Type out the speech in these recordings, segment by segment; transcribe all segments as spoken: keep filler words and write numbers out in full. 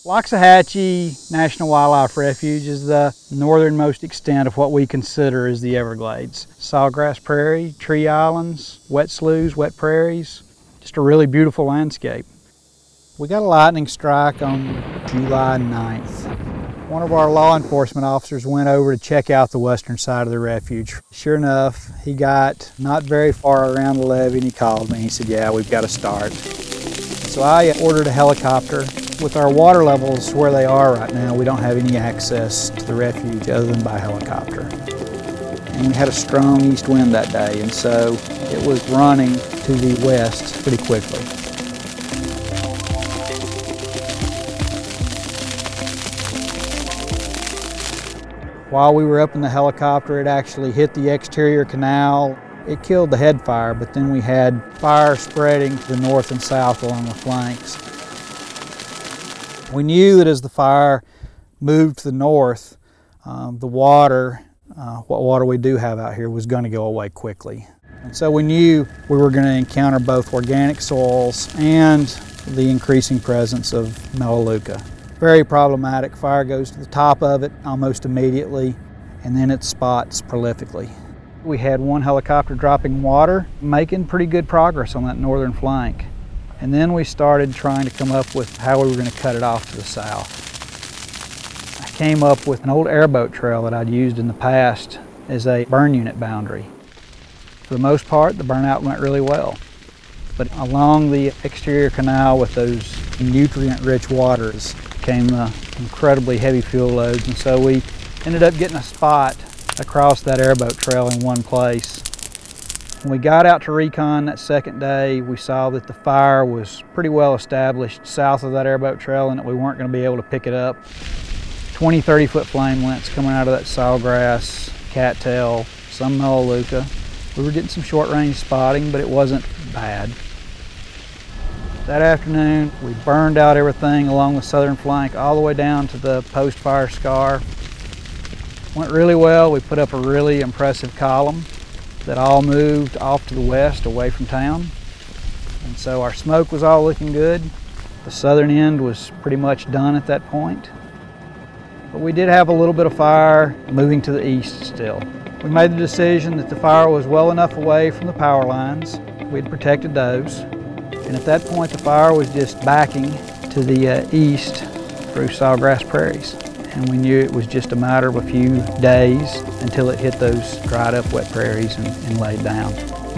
Loxahatchee National Wildlife Refuge is the northernmost extent of what we consider as the Everglades. Sawgrass prairie, tree islands, wet sloughs, wet prairies, just a really beautiful landscape. We got a lightning strike on July ninth. One of our law enforcement officers went over to check out the western side of the refuge. Sure enough, he got not very far around the levee and he called me. He said, yeah, we've got to start. So I ordered a helicopter. With our water levels where they are right now, we don't have any access to the refuge other than by helicopter. And we had a strong east wind that day, and so it was running to the west pretty quickly. While we were up in the helicopter, it actually hit the exterior canal. It killed the head fire, but then we had fire spreading to the north and south along the flanks. We knew that as the fire moved to the north, um, the water, uh, what water we do have out here, was going to go away quickly. And so we knew we were going to encounter both organic soils and the increasing presence of melaleuca. Very problematic. Fire goes to the top of it almost immediately, and then it spots prolifically. We had one helicopter dropping water, making pretty good progress on that northern flank. And then we started trying to come up with how we were going to cut it off to the south. I came up with an old airboat trail that I'd used in the past as a burn unit boundary. For the most part, the burnout went really well. But along the exterior canal with those nutrient-rich waters came uh, incredibly heavy fuel loads, and so we ended up getting a spot across that airboat trail in one place. When we got out to recon that second day, we saw that the fire was pretty well established south of that airboat trail and that we weren't going to be able to pick it up. twenty, thirty foot flame lengths coming out of that sawgrass, cattail, some melaleuca. We were getting some short range spotting, but it wasn't bad. That afternoon, we burned out everything along the southern flank all the way down to the post-fire scar. Went really well. We put up a really impressive column that all moved off to the west away from town. And so our smoke was all looking good. The southern end was pretty much done at that point. But we did have a little bit of fire moving to the east still. We made the decision that the fire was well enough away from the power lines. We'd protected those. And at that point, the fire was just backing to the uh, east through sawgrass prairies. And we knew it was just a matter of a few days until it hit those dried up wet prairies and, and laid down.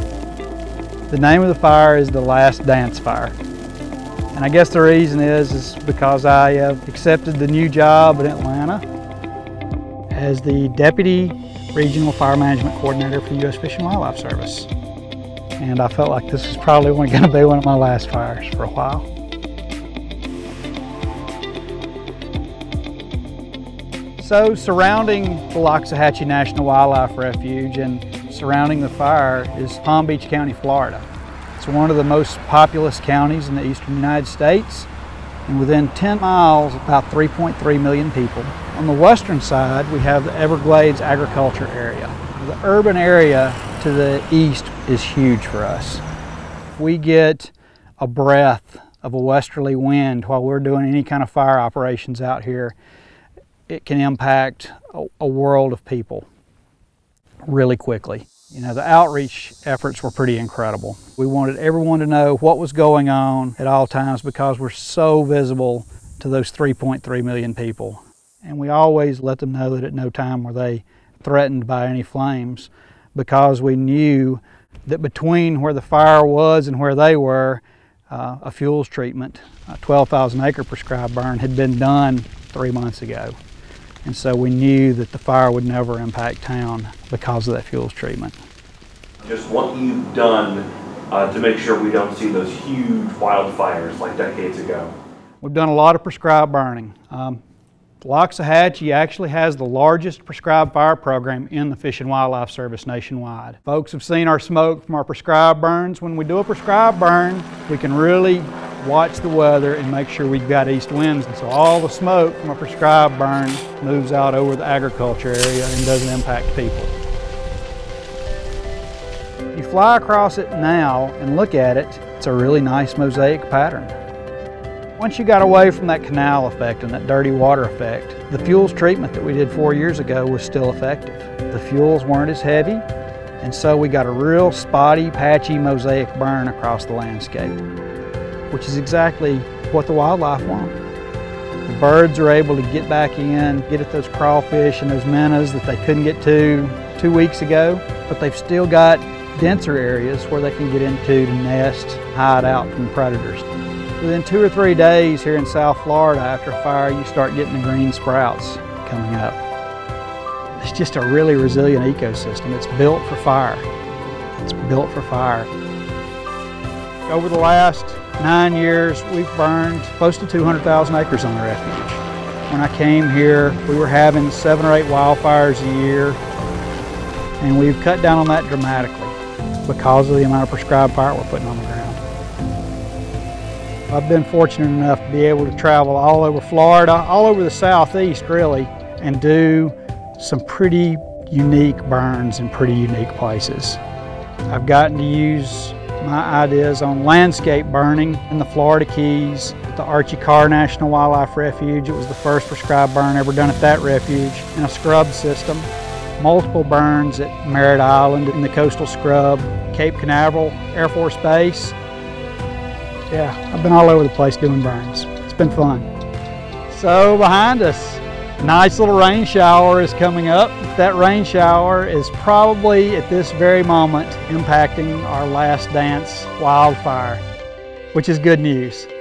The name of the fire is the Last Dance Fire. And I guess the reason is, is because I have accepted the new job in Atlanta as the Deputy Regional Fire Management Coordinator for the U S Fish and Wildlife Service. And I felt like this was probably going to be one of my last fires for a while. So surrounding the Loxahatchee National Wildlife Refuge and surrounding the fire is Palm Beach County, Florida. It's one of the most populous counties in the eastern United States, and within ten miles, about three point three million people. On the western side, we have the Everglades agriculture area. The urban area to the east is huge for us. If we get a breath of a westerly wind while we're doing any kind of fire operations out here, it can impact a, a world of people really quickly. You know, the outreach efforts were pretty incredible. We wanted everyone to know what was going on at all times because we're so visible to those three point three million people. And we always let them know that at no time were they threatened by any flames, because we knew that between where the fire was and where they were, uh, a fuels treatment, a twelve thousand acre prescribed burn, had been done three months ago. And so we knew that the fire would never impact town because of that fuels treatment. Just what you've done uh, to make sure we don't see those huge wildfires like decades ago. We've done a lot of prescribed burning. Um, Loxahatchee actually has the largest prescribed fire program in the Fish and Wildlife Service nationwide. Folks have seen our smoke from our prescribed burns. When we do a prescribed burn, we can really watch the weather and make sure we've got east winds. And so all the smoke from a prescribed burn moves out over the agriculture area and doesn't impact people. If you fly across it now and look at it, it's a really nice mosaic pattern. Once you got away from that canal effect and that dirty water effect, the fuels treatment that we did four years ago was still effective. The fuels weren't as heavy, and so we got a real spotty, patchy mosaic burn across the landscape, which is exactly what the wildlife want. The birds are able to get back in, get at those crawfish and those minnows that they couldn't get to two weeks ago, but they've still got denser areas where they can get into to nest, hide out from predators. Within two or three days here in South Florida after a fire, you start getting the green sprouts coming up. It's just a really resilient ecosystem. It's built for fire. It's built for fire. Over the last nine years, we've burned close to two hundred thousand acres on the refuge. When I came here, we were having seven or eight wildfires a year, and we've cut down on that dramatically because of the amount of prescribed fire we're putting on the ground. I've been fortunate enough to be able to travel all over Florida, all over the southeast really, and do some pretty unique burns in pretty unique places. I've gotten to use my ideas on landscape burning in the Florida Keys, at the A R M National Wildlife Refuge. It was the first prescribed burn ever done at that refuge in a scrub system. Multiple burns at Merritt Island in the coastal scrub, Cape Canaveral Air Force Base. Yeah, I've been all over the place doing burns. It's been fun. So behind us, a nice little rain shower is coming up. That rain shower is probably at this very moment impacting our last dance wildfire, which is good news.